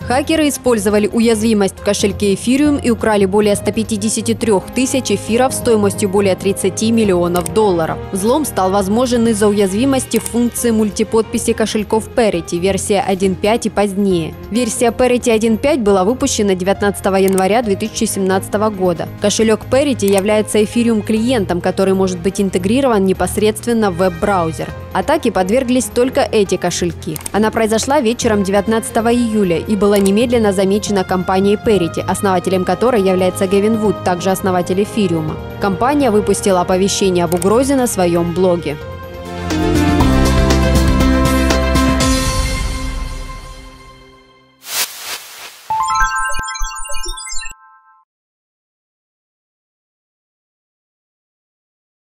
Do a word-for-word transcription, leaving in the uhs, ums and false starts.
Хакеры использовали уязвимость в кошельке Ethereum и украли более ста пятидесяти трёх тысяч эфиров стоимостью более тридцати миллионов долларов. Взлом стал возможен из-за уязвимости в функции мультиподписи кошельков Parity, версия один точка пять и позднее. Версия Parity один точка пять была выпущена девятнадцатого января две тысячи семнадцатого года. Кошелек Parity является Ethereum клиентом, который может быть интегрирован непосредственно в веб-браузер. Атаке подверглись только эти кошельки. Она произошла вечером девятнадцатого июля и была немедленно замечена компанией Parity, основателем которой является Гевин Вуд, также основатель Эфириума. Компания выпустила оповещение об угрозе на своем блоге.